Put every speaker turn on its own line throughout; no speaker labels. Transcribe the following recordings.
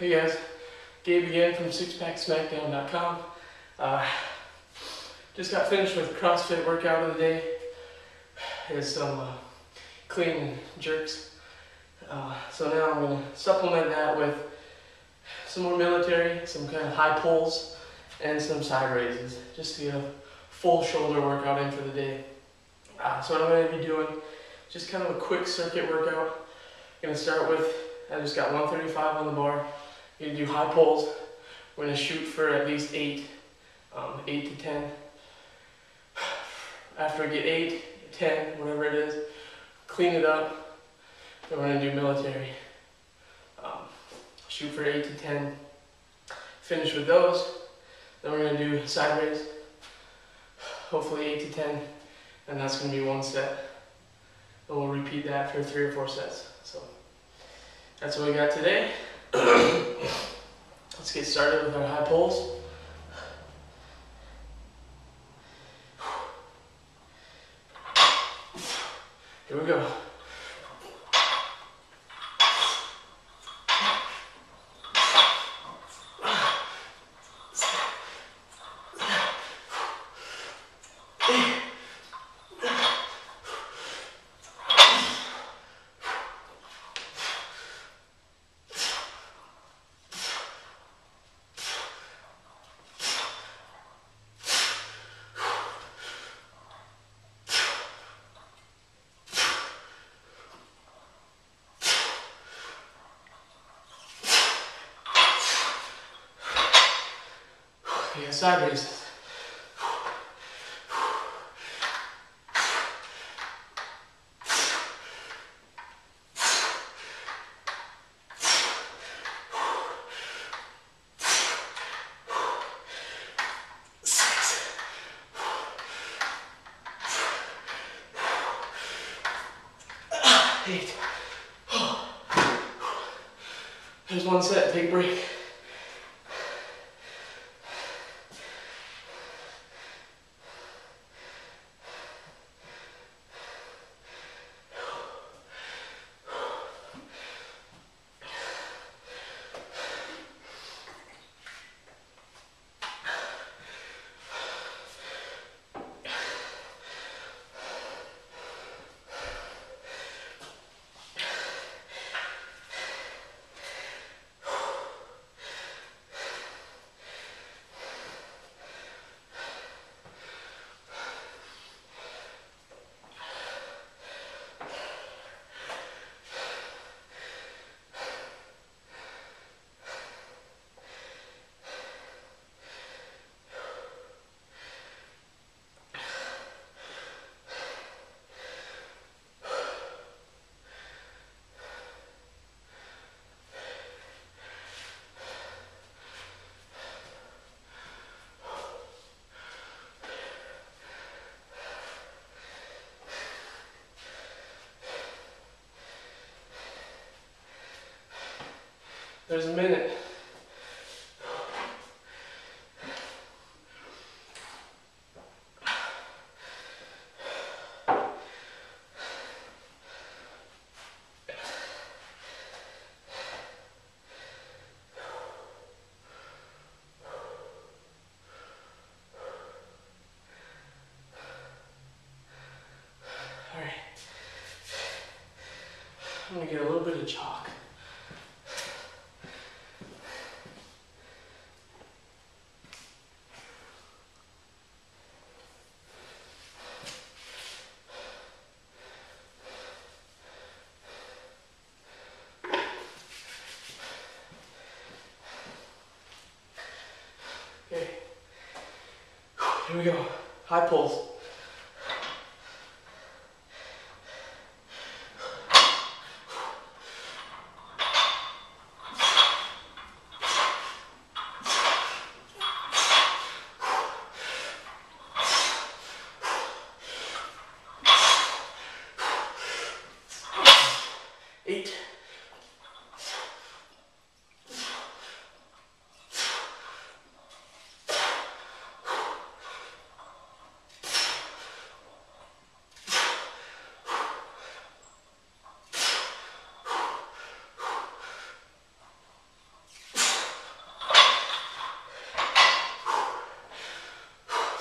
Hey guys, Gabe again from SixPackSmackdown.com. Just got finished with CrossFit workout of the day. There's some clean and jerks. So now I'm going to supplement that with some more military, some kind of high pulls, and some side raises, just to get a full shoulder workout in for the day. So what I'm going to be doing, just kind of a quick circuit workout. I'm going to start with, I just got 135 on the bar. You're going to do high pulls. We're going to shoot for at least 8 to 10. After we get 8, 10, whatever it is, clean it up. Then we're going to do military. Shoot for 8 to 10. Finish with those. Then we're going to do side raise. Hopefully 8 to 10. And that's going to be one set. And we'll repeat that for 3 or 4 sets. So that's what we got today. Let's get started with our high pulls. Here we go. Okay, side raises. Eight. There's one set, take a break. There's a minute. All right. I'm gonna get a little bit of chalk. Okay, here we go, high pulls. Eight.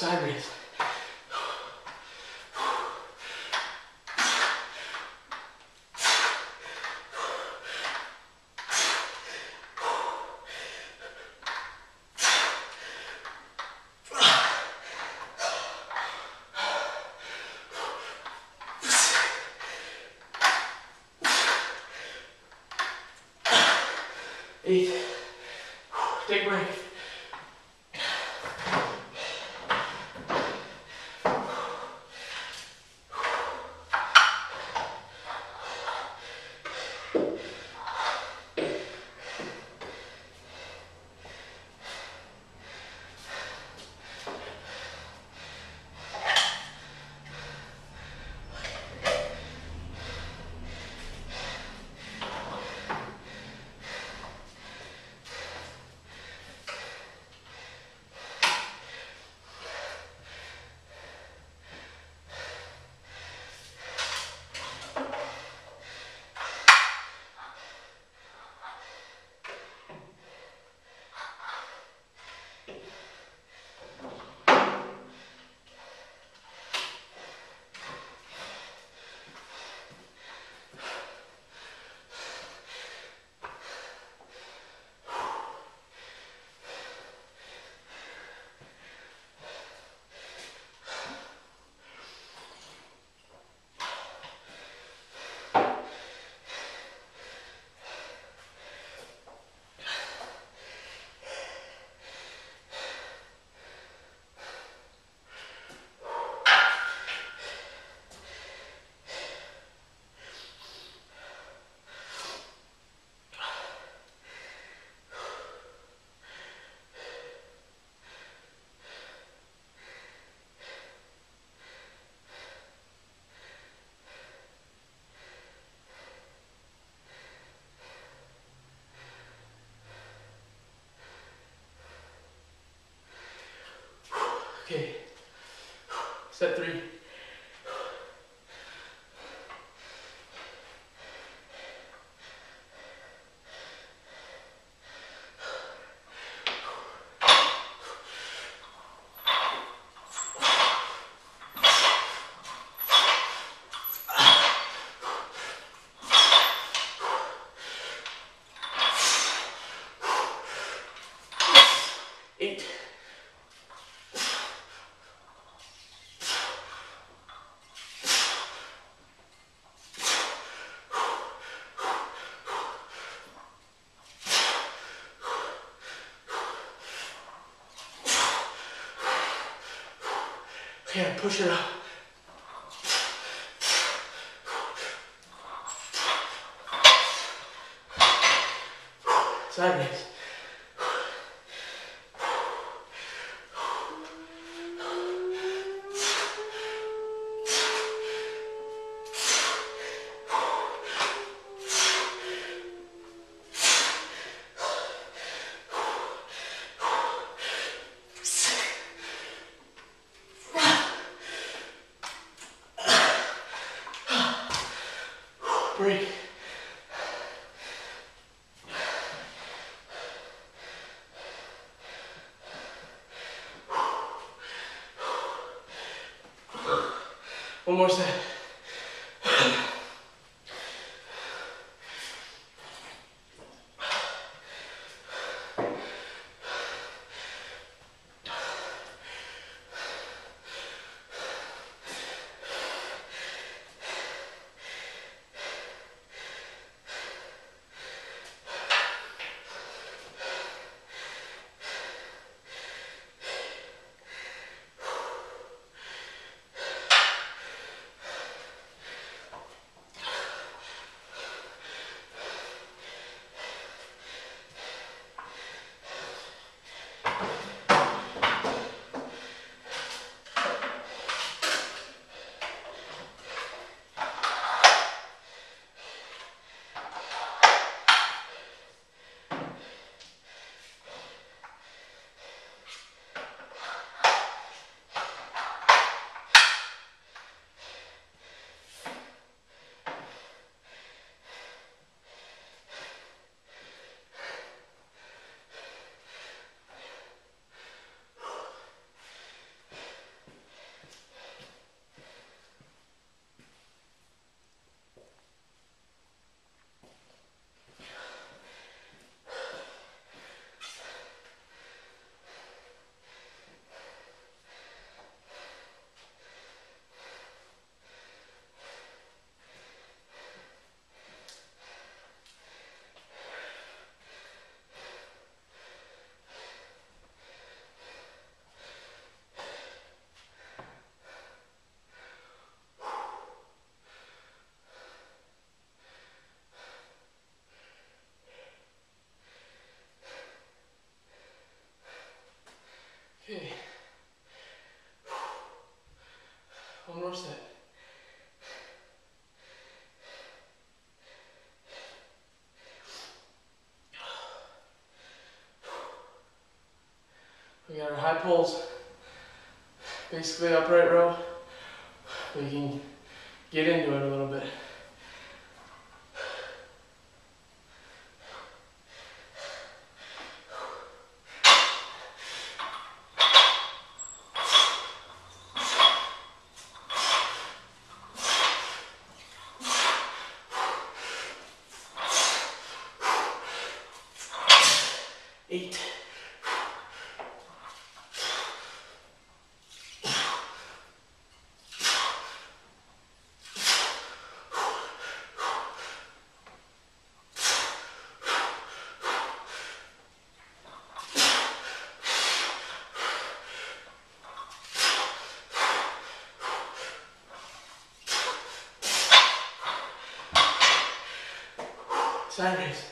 Side breath. 8. Take a break. Okay, set 3. Okay, push it up. Sideways. Break. One more set. pulls. Basically upright row. We can get into it a little bit. Eight. Side raise.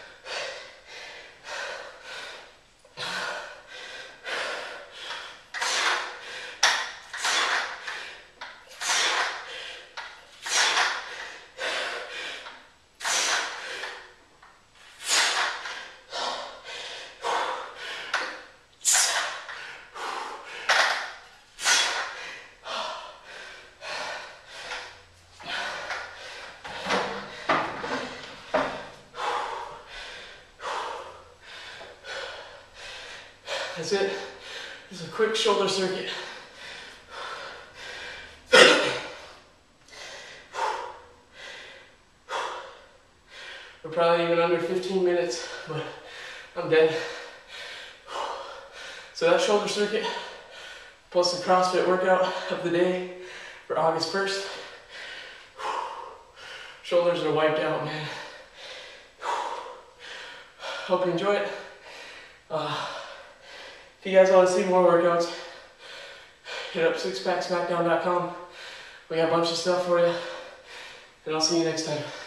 That's it. This is a quick shoulder circuit. We're probably even under 15 minutes, but I'm dead. So that shoulder circuit, plus the CrossFit workout of the day for August 1st. Shoulders are wiped out, man. Hope you enjoy it. If you guys want to see more workouts, hit up sixpacksmackdown.com. We got a bunch of stuff for you, and I'll see you next time.